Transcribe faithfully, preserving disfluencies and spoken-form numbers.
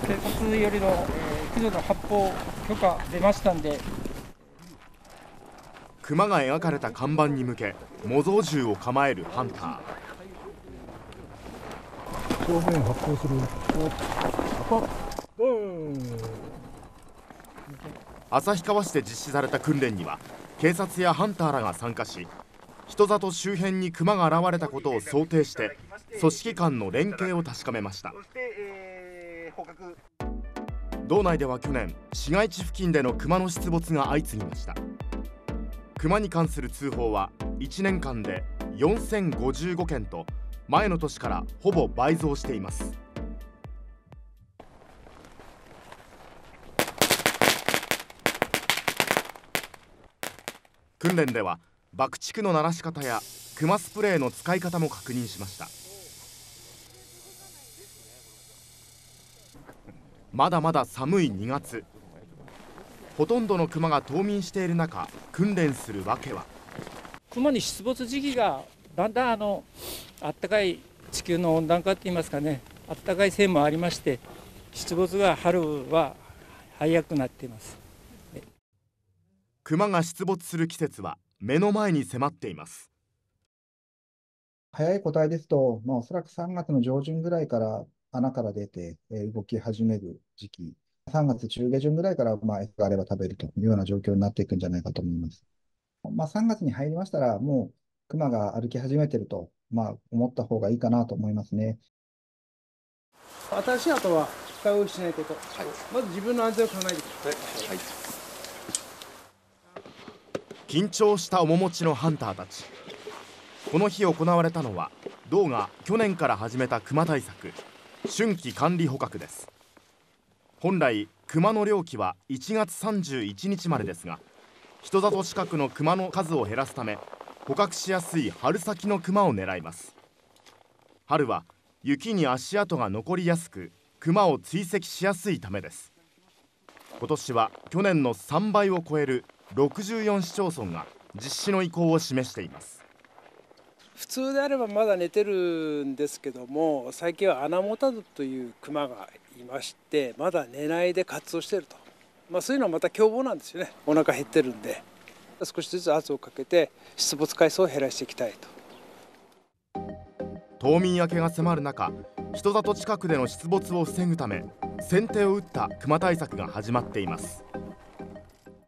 警察よりの、えー、駆除の発砲許可出ましたんで。 熊が描かれた看板に向け模造銃を構えるハンター。 正面発砲する。 旭川市で実施された訓練には警察やハンターらが参加し、人里周辺に熊が現れたことを想定して組織間の連携を確かめました。道内では去年、市街地付近での熊の出没が相次ぎました。熊に関する通報はいちねんかんでよんせんごじゅうごけんと前の年からほぼ倍増しています。訓練では爆竹の鳴らし方や熊スプレーの使い方も確認しました。まだまだ寒いにがつ、ほとんどの熊が冬眠している中、訓練するわけは。 熊に出没時期がだんだんあのあったかい地球の温暖化っていいますかね、あったかいせいもありまして、出没が春は早くなっています。 熊が出没する季節は目の前に迫っています。 早い個体ですと、まあ、おそらくさんがつの上旬ぐらいから穴から出て、えー動き始める時期、さんがつ中下旬ぐらいから、まあ、餌があれば食べるというような状況になっていくんじゃないかと思います。まあ、さんがつに入りましたら、もう熊が歩き始めていると、まあ、思った方がいいかなと思いますね。 新しい後は深追いしないこと、はい、まず自分の安全を考えてください。はい、 緊張した面持ちのハンターたち。この日行われたのは道が去年から始めた熊対策、春季管理捕獲です。本来熊の猟期はいちがつさんじゅういちにちまでですが、人里近くの熊の数を減らすため捕獲しやすい春先の熊を狙います。春は雪に足跡が残りやすく、熊を追跡しやすいためです。今年は去年のさんばいを超えるろくじゅうよんしちょうそんが実施の意向を示しています。 普通であればまだ寝てるんですけども、最近はアナモタドというクマがいまして、まだ寝ないで活動していると、まあ、そういうのはまた凶暴なんですよね。お腹減ってるんで、少しずつ圧をかけて出没回数を減らしていきたいと。 冬眠明けが迫る中、人里近くでの出没を防ぐため先手を打ったクマ対策が始まっています。